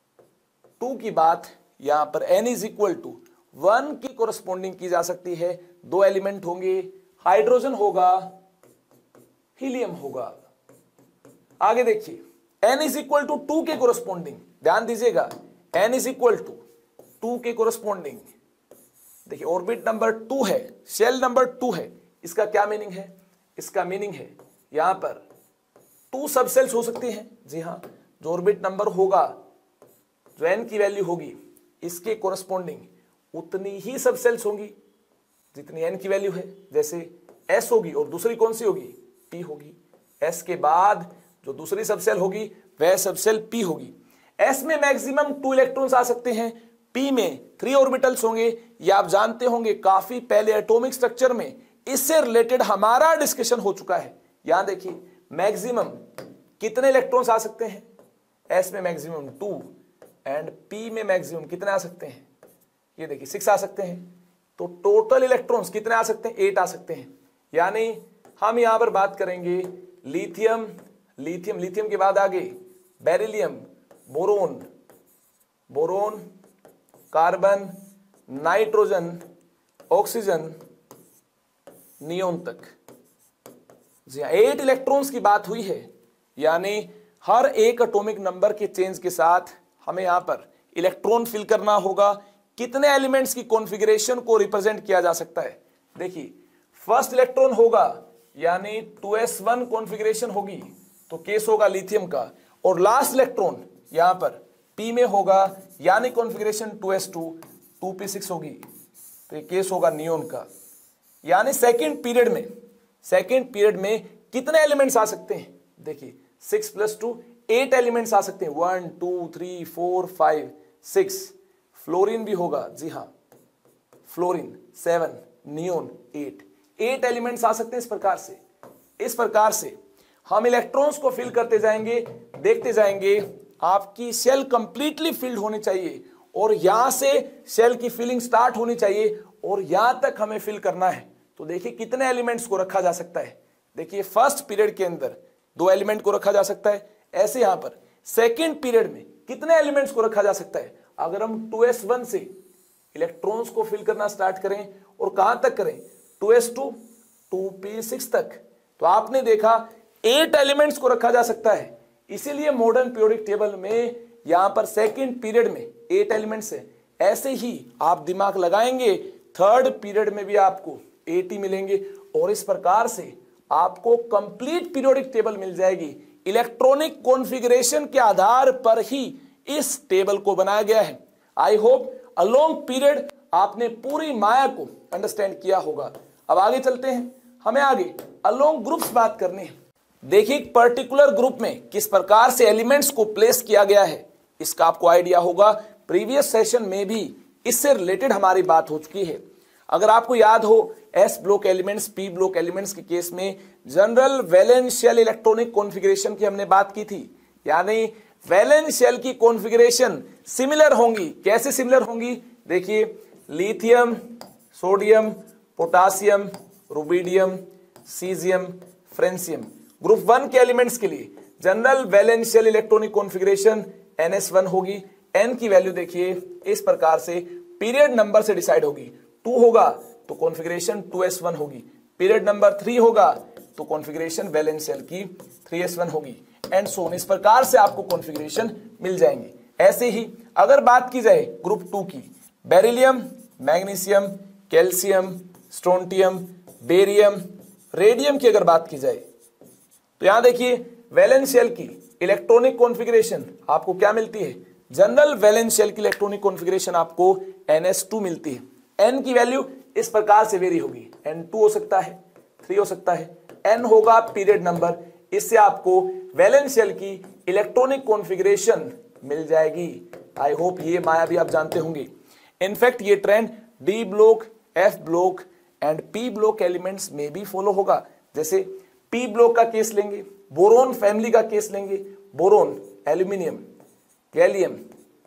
टू की बात यहां पर n is equal to one की कोरस्पॉन्डिंग की जा सकती है। दो एलिमेंट होंगे, हाइड्रोजन होगा, हीलियम होगा। आगे देखिए, n is equal to two के कोरस्पॉन्डिंग, ध्यान दीजिएगा, n is equal to two के कोरस्पॉन्डिंग। देखिए, ऑर्बिट नंबर टू है, सेल नंबर टू है। इसका क्या मीनिंग है? इसका मीनिंग है यहां पर टू सबसेल्स हो सकती हैं। जी हां, जो ऑर्बिट नंबर होगा, जो n की वैल्यू होगी, इसके कोरस्पॉन्डिंग उतनी ही सबसेल्स होंगी जितनी n की वैल्यू है। जैसे s होगी और दूसरी कौन सी होगी? p होगी। s के बाद जो दूसरी सबसेल होगी वह सबसेल p होगी। s में मैक्सिमम टू इलेक्ट्रॉन्स आ सकते हैं, p में थ्री ऑर्बिटल्स होंगे। ये आप जानते होंगे, काफी पहले एटॉमिक स्ट्रक्चर में इससे रिलेटेड हमारा डिस्कशन हो चुका है। यहां देखिए, मैक्सिमम कितने इलेक्ट्रॉन्स आ सकते हैं? s में मैक्सिमम टू एंड p में मैक्सिमम कितने आ सकते हैं? ये देखिए, सिक्स आ सकते हैं। तो टोटल इलेक्ट्रॉन्स कितने आ सकते हैं? एट आ सकते हैं। यानी हम यहां पर बात करेंगे लिथियम, लिथियम लिथियम के बाद आगे beryllium, boron, boron, carbon, nitrogen, oxygen, neon तक। जी हाँ, एट इलेक्ट्रॉन्स की बात हुई है। यानी हर एक एटॉमिक नंबर के चेंज के साथ हमें यहां पर इलेक्ट्रॉन फिल करना होगा। कितने एलिमेंट्स की कॉन्फ़िगरेशन को रिप्रेजेंट किया जा सकता है? देखिए, फर्स्ट इलेक्ट्रॉन होगा यानी टू एस वन कॉन्फ़िगरेशन होगी, तो केस होगा लिथियम का। और लास्ट इलेक्ट्रॉन यहां पर p में होगा, यानी configuration two S two, two P six होगी, तो ये केस होगा नियोन का। यानी सेकेंड पीरियड में सेकेंड पीरियड में कितने एलिमेंट्स आ सकते हैं? देखिए, six plus two, eight elements आ सकते हैं। One, two, three, four, five, six. Fluorine भी होगा, जी हाँ, fluorine seven, neon eight. Eight elements आ सकते हैं इस प्रकार से। इस प्रकार से हम इलेक्ट्रॉन्स को फिल करते जाएंगे, देखते जाएंगे। आपकी सेल कंप्लीटली फिल्ड होनी चाहिए, और यहां से सेल की फिलिंग स्टार्ट होनी चाहिए, और यहां तक हमें फिल करना है। तो देखिए, कितने एलिमेंट्स को रखा जा सकता है? देखिए, फर्स्ट पीरियड के अंदर दो एलिमेंट को रखा जा सकता है। ऐसे यहां पर सेकेंड पीरियड में कितने एलिमेंट्स को रखा जा सकता है? अगर हम टू एस वन से इलेक्ट्रॉन्स को फिल करना स्टार्ट करें और कहां तक करें, two S two two P six तक। तो आपने देखा एट एलिमेंट्स को रखा जा सकता है, इसीलिए मॉडर्न पीरियोडिक टेबल में यहां पर सेकंड पीरियड में एट एलिमेंट्स है। ऐसे ही आप दिमाग लगाएंगे थर्ड पीरियड में भी आपको एट ही मिलेंगे और इस प्रकार से आपको कंप्लीट पीरियोडिक टेबल मिल जाएगी। इलेक्ट्रॉनिक कॉन्फ़िगरेशन के आधार पर ही इस टेबल को बनाया गया है। आई होप अलोंग पीरियड आपने पूरी माया को अंडरस्टैंड किया होगा। अब आगे चलते हैं, हमें आगे अलोंग ग्रुप्स बात करनी है। देखिए पर्टिकुलर ग्रुप में किस प्रकार से एलिमेंट्स को प्लेस किया गया है, इसका आपको आइडिया होगा। प्रीवियस सेशन में भी इससे रिलेटेड हमारी बात हो चुकी है। अगर आपको याद हो s block elements, p block elements के केस में general valence shell electronic configuration की हमने बात की थी, यानी वैलेंस शेल की कॉन्फ़िगरेशन सिमिलर होंगी। कैसे सिमिलर होंगी, देखिए lithium, sodium, potassium, rubidium, caesium, francium. Group one के एलिमेंट्स के लिए general valence shell electronic configuration N S one होगी। एन की वैल्यू देखिए इस प्रकार से पीरियड नंबर से डिसाइड होगी। टू होगा तो कॉन्फ़िगरेशन टू एस वन होगी, पीरियड नंबर थ्री होगा तो कॉन्फ़िगरेशन वैलेंस शेल की थ्री एस वन होगी, एंड सो ऑन। इस प्रकार से आपको कॉन्फ़िगरेशन मिल जाएंगे। ऐसे ही अगर बात की जाए ग्रुप टू की, beryllium, magnesium, calcium, strontium, barium, radium की अगर बात की जाए तो यहां देखिए वैलेंस शेल की इलेक्ट्रॉनिक कॉन्फ़िगरेशन आपको क्या मिलती है, जनरल वैलेंस शेल की इलेक्ट्रॉनिक कॉन्फ़िगरेशन आपको एन एस टू मिलती है। एन की वैल्यू इस प्रकार से वेरी होगी, एन टू हो सकता है, थ्री हो सकता है, एन होगा पीरियड नंबर। इससे आपको वैलेंस शेल की इलेक्ट्रॉनिक कॉन्फ़िगरेशन मिल जाएगी। आई होप ये माया भी आप जानते होंगे। इनफैक्ट ये trend d block, F block and p block elements में भी फॉलो होगा। जैसे पी ब्लॉक का केस लेंगे, बोरोन फैमिली का केस लेंगे, बोरोन, एल्यूमिनियम, गैलियम,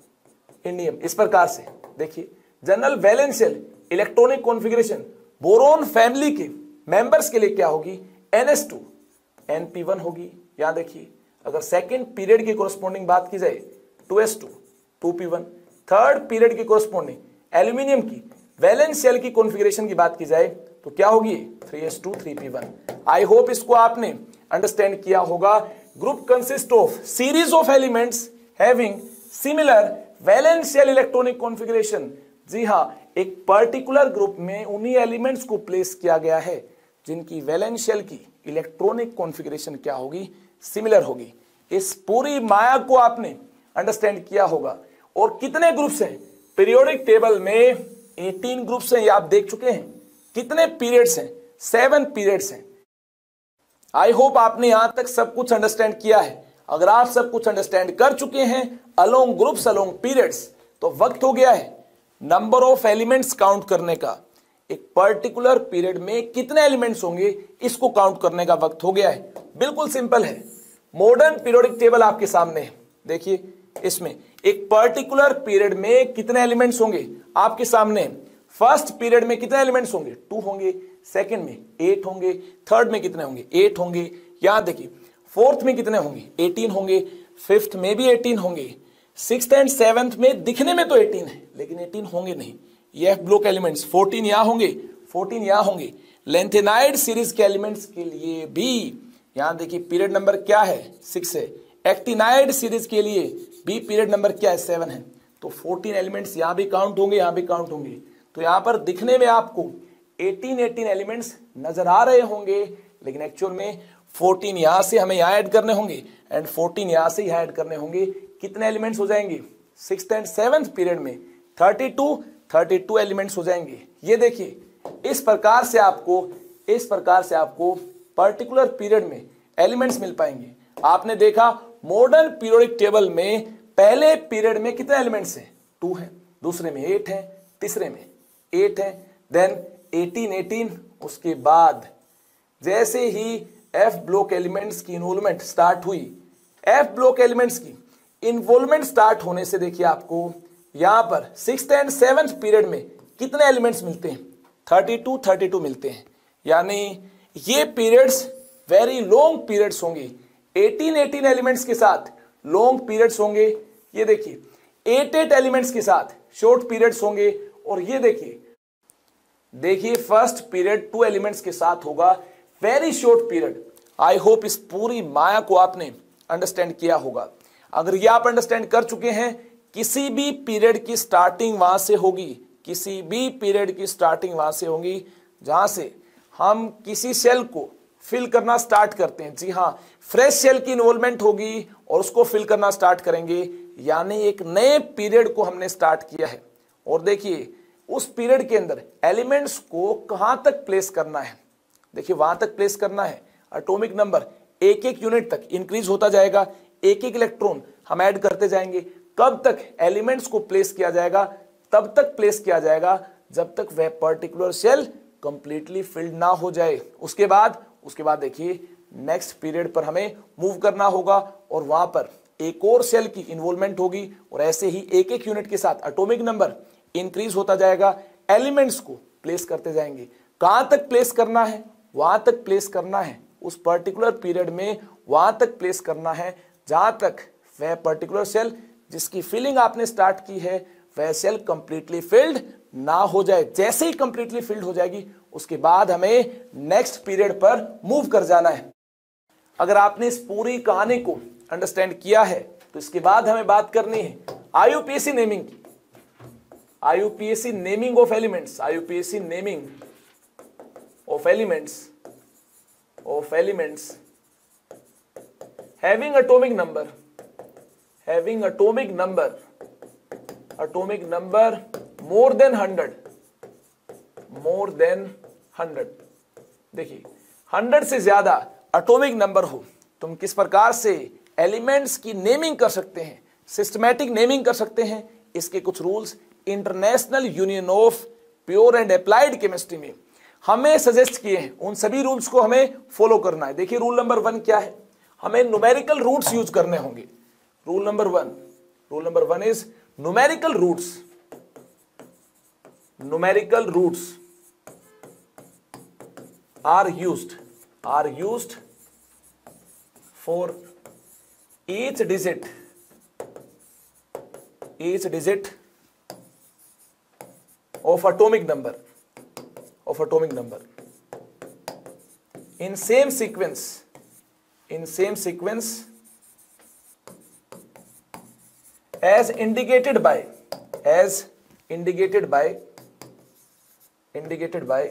इंडियम, इस प्रकार से देखिए general valence shell electronic configuration boron family के मेंबर्स के लिए क्या होगी, N s two, n p one होगी। यहां देखिए अगर सेकंड पीरियड की कोरस्पॉन्डिंग बात की जाए two S two, two p one, third period की कोरस्पॉन्डिंग एल्यूमिनियम की वैलेंस शेल की कॉन्फ़िगरेशन की बात की जाए तो क्या होगी, three S two, three p one. I hope इसको आपने अंडरस्टैंड किया होगा। Group consist of series of elements having similar valence shell electronic configuration. जी हां, एक पर्टिकुलर ग्रुप में उन्हीं एलिमेंट्स को प्लेस किया गया है जिनकी वैलेंस शेल की इलेक्ट्रॉनिक कॉन्फ़िगरेशन क्या होगी, सिमिलर होगी। इस पूरी माया को आपने अंडरस्टैंड किया होगा। और कितने ग्रुप्स हैं पीरियोडिक टेबल में, अठारह ग्रुप्स हैं, ये आप देख चुके हैं। कितने पीरियड्स हैं, सेवन पीरियड्स हैं। आई होप आपने यहां तक सब कुछ अंडरस्टैंड किया है। अगर आप सब कुछ अंडरस्टैंड कर चुके हैं अलोंग ग्रुप्स, अलोंग पीरियड्स, तो वक्त हो गया है नंबर ऑफ एलिमेंट्स काउंट करने का। एक पर्टिकुलर पीरियड में कितने एलिमेंट्स होंगे इसको काउंट करने का वक्त हो गया है। बिल्कुल सिंपल है, मॉडर्न पीरियोडिक टेबल आपके सामने है। देखिए इसमें एक पर्टिकुलर पीरियड में कितने एलिमेंट्स होंगे आपके सामने। फर्स्ट पीरियड में कितने एलिमेंट्स होंगे, टू होंगे, सेकंड में एट होंगे, थर्ड में कितने होंगे, एट होंगे। यहां देखिए फोर्थ में कितने होंगे, एटीन होंगे, फिफ्थ में भी एटीन होंगे, सिक्स्थ एंड सेवंथ में दिखने में तो एटीन है लेकिन एटीन होंगे नहीं। ये एफ ब्लॉक एलिमेंट्स फोर्टीन यहां होंगे, फोर्टीन यहां होंगे। लेंथेनाइड सीरीज के एलिमेंट्स के लिए भी यहां देखिए पीरियड नंबर क्या है, सिक्स है। एक्टिनाइड सीरीज के लिए भी पीरियड नंबर क्या है, सेवन है। तो फोर्टीन एलिमेंट्स यहां भी काउंट होंगे, यहां भी काउंट होंगे। तो यहां पर दिखने में आपको एटीन एटीन एलिमेंट्स नजर आ रहे होंगे लेकिन एक्चुअल में फोर्टीन यहां से हमें यहां ऐड करने होंगे एंड फोर्टीन यहां से यहां ऐड करने होंगे। कितने एलिमेंट्स हो जाएंगे, सिक्स्थ एंड सेवंथ पीरियड में thirty two, thirty two elements हो जाएंगे। ये देखिए इस प्रकार से आपको इस प्रकार से आपको पर्टिकुलर पीरियड में एलिमेंट्स मिल पाएंगे। आपने देखा मॉडर्न पीरियोडिक टेबल में पहले पीरियड में कितने एलिमेंट्स हैं, टू हैं, दूसरे में एट हैं, तीसरे में एट हैं, देन एटीन एटीन। उसके बाद जैसे ही एफ ब्लॉक एलिमेंट्स की इन्वॉल्वमेंट स्टार्ट हुई, एफ ब्लॉक एलिमेंट्स की इन्वॉल्वमेंट स्टार्ट होने से देखिए आपको यहां पर सिक्स्थ एंड सेवंथ पीरियड में कितने एलिमेंट्स मिलते हैं, थर्टी टू, थर्टी टू मिलते हैं। यानी ये पीरियड्स वेरी लॉन्ग पीरियड्स होंगे। एटीन एटीन एलिमेंट्स के साथ लॉन्ग पीरियड्स होंगे। ये देखिए एट एट एलिमेंट्स के साथ शॉर्ट पीरियड्स होंगे। और ये देखिए देखिए फर्स्ट पीरियड टू एलिमेंट्स के साथ होगा, very short period. I hope इस पूरी माया को आपने अंडरस्टैंड किया होगा। अगर ये आप अंडरस्टैंड कर चुके हैं, किसी भी पीरियड की स्टार्टिंग वहां से होगी, किसी भी पीरियड की स्टार्टिंग वहां से होगी जहां से हम किसी सेल को फिल करना स्टार्ट करते हैं। जी हाँ, फ्रेश सेल की इन्वॉल्वमेंट होगी और उसको फिल करना स्टार्ट करेंगे, यानी एक नए पीरियड को हमने स्टार्ट किया है। और देखिए उस पीरियड के अंदर एलिमेंट्स को कहां तक प्लेस करना है, देखिए वहां तक प्लेस करना है। एटॉमिक नंबर एक एक यूनिट तक इंक्रीज होता जाएगा, एक एक इलेक्ट्रॉन हम ऐड करते जाएंगे। कब तक एलिमेंट्स को प्लेस किया जाएगा, तब तक प्लेस किया जाएगा जब तक वह पर्टिकुलर सेल कंप्लीटली फिल्ड ना हो जाए। उसके बाद उसके बाद देखिए नेक्स्ट पीरियड पर हमें मूव करना होगा और वहां पर एक और सेल की इन्वॉल्वमेंट होगी और ऐसे ही एक एक यूनिट के साथ एटॉमिक नंबर इंक्रीज होता जाएगा, एलिमेंट्स को प्लेस करते जाएंगे। कहां तक प्लेस करना है, वहां तक प्लेस करना है, उस पर्टिकुलर पीरियड में वहां तक प्लेस करना है जहां तक वह पर्टिकुलर सेल जिसकी फिलिंग आपने स्टार्ट की है वह सेल कंप्लीटली फिल्ड ना हो जाए। जैसे ही कंप्लीटली फिल्ड हो जाएगी उसके बाद हमें नेक्स्ट पीरियड पर मूव कर जाना है। अगर आपने इस पूरी कहानी को अंडरस्टैंड किया है तो इसके बाद हमें बात करनी है आईयूपीएसी नेमिंग की। IUPAC naming of elements, IUPAC naming of elements of elements having atomic number having atomic number atomic number more than one hundred more than one hundred। देखिए हंड्रेड से ज्यादा एटॉमिक नंबर हो तुम किस प्रकार से elements की नेमिंग कर सकते हैं, सिस्टमैटिक नेमिंग कर सकते हैं। इसके कुछ rules International Union of Pure and Applied Chemistry में हमें सजेस्ट किए हैं, उन सभी रूल्स को हमें फॉलो करना है। देखिए रूल नंबर वन क्या है, हमें न्यूमेरिकल रूट्स यूज करने होंगे। Rule number one rule number one is numerical roots numerical roots are used are used for each digit each digit of atomic number of atomic number in same sequence in same sequence as indicated by as indicated by indicated by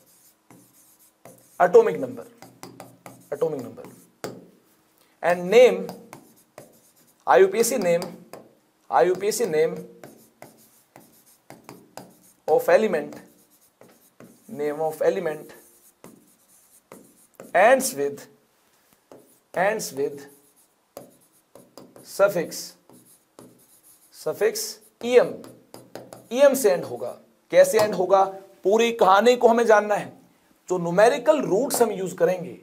atomic number atomic number and name I U P A C name I U P A C name of element name of element ends with ends with suffix suffix em em से end होगा। कैसे and होगा, पूरी कहानी को हमें जानना है। जो न्यूमेरिकल रूट्स हम यूज करेंगे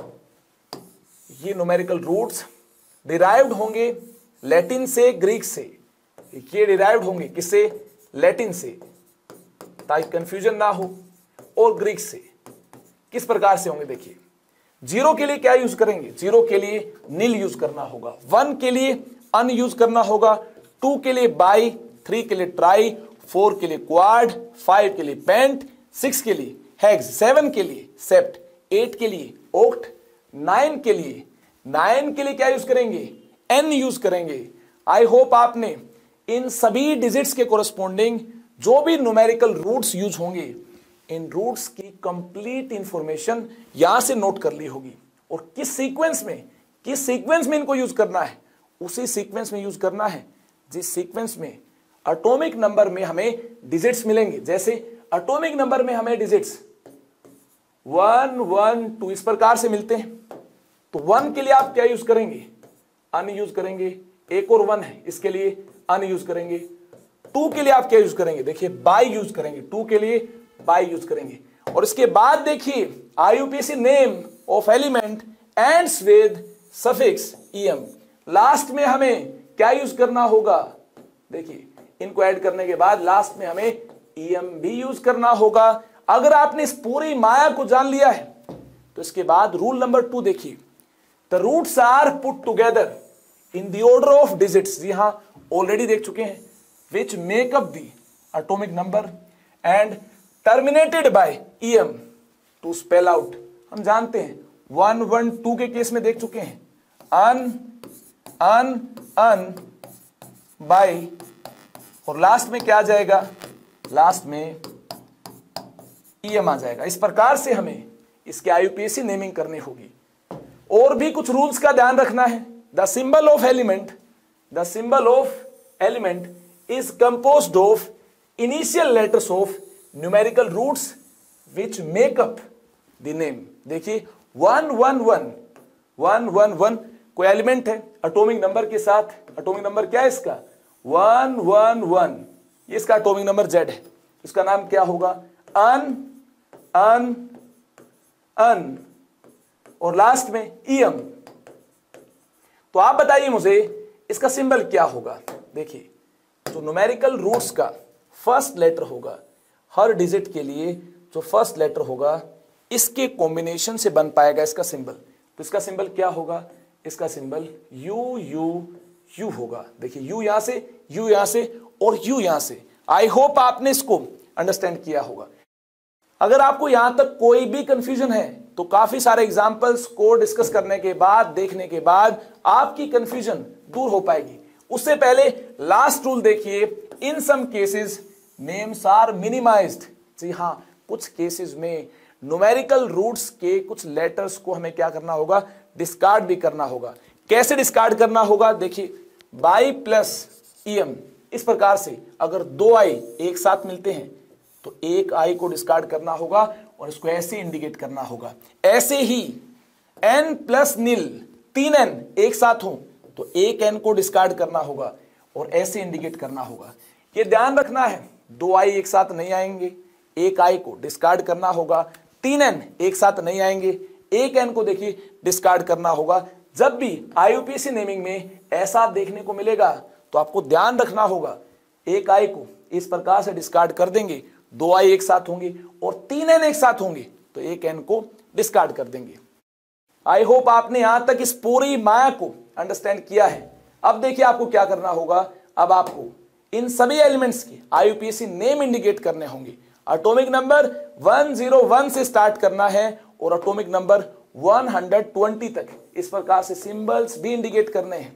ये न्यूमेरिकल रूट्स डिराइव्ड होंगे लैटिन से, ग्रीक से। ये डिराइव्ड होंगे किससे, लैटिन से, ताकि कंफ्यूजन ना हो, और ग्रीक से। किस प्रकार से होंगे देखिए, जीरो के लिए क्या यूज करेंगे, जीरो के लिए नील यूज करना होगा, वन के लिए अन यूज करना होगा, टू के लिए बाई, थ्री के लिए ट्राई, फोर के लिए क्वाड, फाइव के लिए पेंट, सिक्स के लिए हेक्स, सेवन के लिए सेप्ट, एट के लिए ओक्ट, नाइन के लिए नाइन के लिए क्या यूज करेंगे, एन यूज करेंगे। आई होप आपने इन सभी डिजिट्स के कोरस्पोंडिंग जो भी न्यूमेरिकल रूट्स यूज होंगे इन रूट्स की कंप्लीट इंफॉर्मेशन यहां से नोट कर ली होगी, और किस सीक्वेंस में किस सीक्वेंस में इनको यूज करना है, उसी सीक्वेंस में यूज करना है जिस सीक्वेंस में एटॉमिक नंबर में हमें डिजिट्स मिलेंगे। जैसे एटॉमिक नंबर में हमें डिजिट्स वन वन टू इस प्रकार से मिलते हैं, तो वन के लिए आप क्या यूज करेंगे, अन यूज करेंगे। एक और वन है, इसके लिए अन यूज करेंगे। टू के लिए आप क्या यूज करेंगे, देखिए बाई यूज करेंगे, टू के लिए बाई यूज करेंगे। और इसके बाद देखिए IUPAC name of element ends with suffix em। Last में हमें क्या यूज करना होगा, देखिए इनको ऐड करने के बाद लास्ट में हमें em भी यूज करना होगा। अगर आपने इस पूरी माया को जान लिया है तो इसके बाद रूल नंबर टू देखिए, the roots are put together in the order of digits. जी हां, ऑलरेडी देख चुके हैं, which make up the atomic number and terminated by em to spell out. हम जानते हैं वन वन टू के केस में देख चुके हैं, अन अन अन बाय, और लास्ट में क्या आ जाएगा, लास्ट में ईएम आ जाएगा। इस प्रकार से हमें इसके आईयूपीएसी नेमिंग करनी होगी। और भी कुछ रूल्स का ध्यान रखना है। The symbol of element the symbol of element is composed of initial letters of numerical roots which make up the name. देखिए one one one one one one कोई एलिमेंट है एटॉमिक नंबर के साथ, atomic number क्या है इसका, one one one, ये इसका एटॉमिक नंबर जेड है, इसका नाम क्या होगा, अन अन अन, और लास्ट में ईएम। तो आप बताइए मुझे इसका सिंबल क्या होगा। देखिए जो न्यूमेरिकल रूट्स का फर्स्ट लेटर होगा, हर डिजिट के लिए जो फर्स्ट लेटर होगा इसके कॉम्बिनेशन से बन पाएगा इसका सिंबल। तो इसका सिंबल क्या होगा, इसका सिंबल यू यू यू होगा। देखिए यू यहां से, यू यहां से और यू यहां से। आई होप आपने इसको अंडरस्टैंड किया होगा। अगर आपको यहां तक कोई भी कंफ्यूजन है तो काफी सारे एग्जांपल्स को डिस्कस करने के बाद, देखने के बाद आपकी कंफ्यूजन दूर हो पाएगी। उससे पहले लास्ट रूल देखिए, in some cases names are minimized. जी हां, कुछ केसेस में न्यूमेरिकल रूट्स के कुछ लेटर्स को हमें क्या करना होगा, डिस्कार्ड भी करना होगा। कैसे डिस्कार्ड करना होगा, देखिए बाई प्लस ईएम, इस प्रकार से अगर दो आई एक साथ मिलते हैं तो एक आई को डिस्कार्ड करना होगा और इसको ऐसे इंडिकेट करना होगा। ऐसे ही एन प्लस नील, तीन एन एक साथ हो तो एक एन को डिस्कार्ड करना होगा और ऐसे इंडिकेट करना होगा। ये ध्यान रखना है, दो आई एक साथ नहीं आएंगे, एक आई को डिस्कार्ड करना होगा। तीन एन एक साथ नहीं आएंगे, एक एन को देखिए डिस्कार्ड करना होगा। जब भी आईयूपीएसी नेमिंग में ऐसा देखने को मिलेगा तो आपको ध्यान रखना होगा, एक आई को इस प्रकार से डिस्कार्ड कर देंगे, दो आई एक साथ होंगे और तीन एन एक साथ होंगे तो एक एन को डिस्कार्ड कर देंगे। आई होप आपने यहां तक इस पूरी माया को अंडरस्टैंड किया है। अब देखिए आपको क्या करना होगा, अब आपको इन सभी एलिमेंट्स के आईयूपीएसी नेम इंडिकेट करने होंगे। Atomic number one zero one से स्टार्ट करना है और atomic number one hundred twenty तक इस प्रकार से सिंबल्स भी इंडिकेट करने हैं।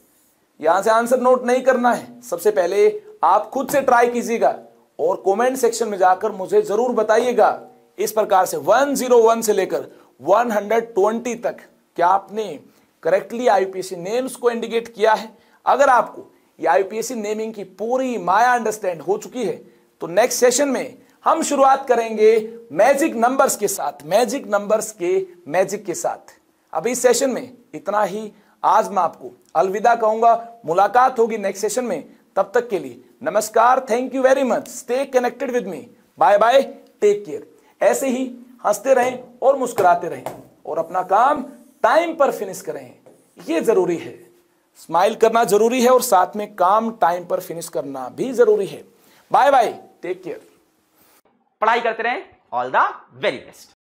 यहां से आंसर नोट नहीं करना है, सबसे पहले आप खुद से ट्राई कीजिएगा और कमेंट सेक्शन में जाकर मुझे जरूर बताइएगा इस प्रकार से वन ज़ीरो वन से लेकर वन हंड्रेड ट्वेंटी तक क्या आपने करेक्टली आईयूपीएसी नेम्स को इंडिकेट किया है। अगर आपको ये आईयूपीएसी नेमिंग की पूरी माया अंडरस्टैंड हो चुकी है तो नेक्स्ट सेशन में हम शुरुआत करेंगे मैजिक नंबर्स के साथ, मैजिक नंबर्स के मैजिक के साथ। अभी इस सेशन में इतना ही, आज मैं आपको अलविदा कहूंगा। मुलाकात होगी नेक्स्ट सेशन में, तब तक के लिए नमस्कार, thank you very much, stay connected with me, bye bye, take care. ऐसे ही हंसते रहें और मुस्कुराते रहें और अपना काम टाइम पर फिनिश करें, ये जरूरी है। स्माइल करना जरूरी है और साथ में काम टाइम पर फिनिश करना भी जरूरी है। Bye bye, take care.
पढ़ाई करते रहें, ऑल द वेरी बेस्ट।